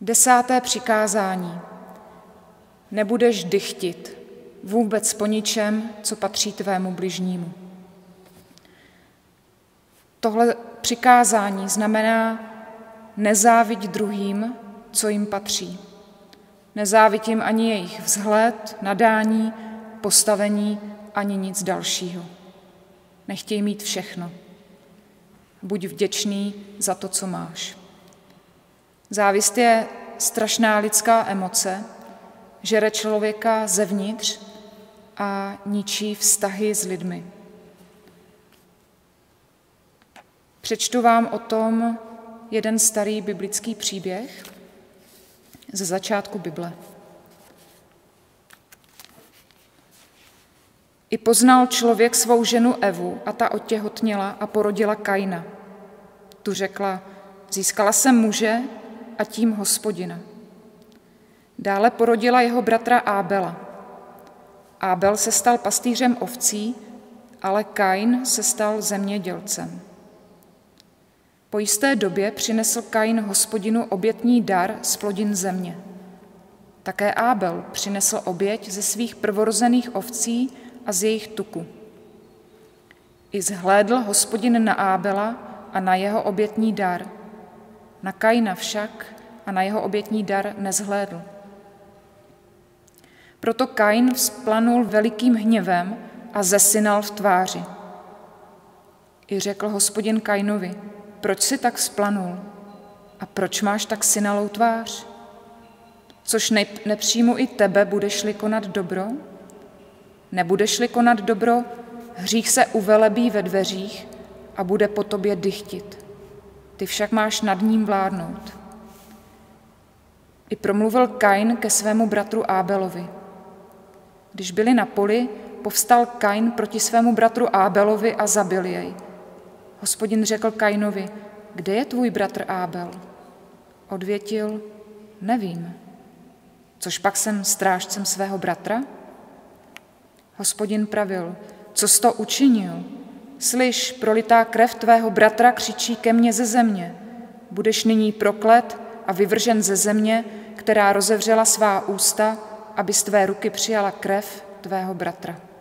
10. přikázání. Nebudeš dychtit vůbec po ničem, co patří tvému bližnímu. Tohle přikázání znamená nezáviď druhým, co jim patří. Nezáviď jim ani jejich vzhled, nadání, postavení, ani nic dalšího. Nechtěj mít všechno. Buď vděčný za to, co máš. Závist je strašná lidská emoce, žere člověka zevnitř a ničí vztahy s lidmi. Přečtu vám o tom jeden starý biblický příběh ze začátku Bible. I poznal člověk svou ženu Evu a ta otěhotněla a porodila Kaina. Tu řekla, získala jsem muže a tím Hospodina. Dále porodila jeho bratra Ábela. Ábel se stal pastýřem ovcí, ale Kain se stal zemědělcem. Po jisté době přinesl Kain Hospodinu obětní dar z plodin země. Také Ábel přinesl oběť ze svých prvorozených ovcí a z jejich tuku. I zhlédl Hospodin na Ábela a na jeho obětní dar. Na Kaina však a na jeho obětní dar nezhlédl. Proto Kain vzplanul velikým hněvem a zesinal v tváři. I řekl Hospodin Kainovi, proč jsi tak vzplanul a proč máš tak synalou tvář? Což nepřijmu i tebe, budeš-li konat dobro? Nebudeš-li konat dobro, hřích se uvelebí ve dveřích a bude po tobě dychtit. Ty však máš nad ním vládnout. I promluvil Kain ke svému bratru Ábelovi. Když byli na poli, povstal Kain proti svému bratru Ábelovi a zabil jej. Hospodin řekl Kainovi, kde je tvůj bratr Ábel? Odvětil, nevím. Což pak jsem strážcem svého bratra? Hospodin pravil, co jsi to učinil? Slyš, prolitá krev tvého bratra křičí ke mně ze země. Budeš nyní proklet a vyvržen ze země, která rozevřela svá ústa, aby z tvé ruky přijala krev tvého bratra.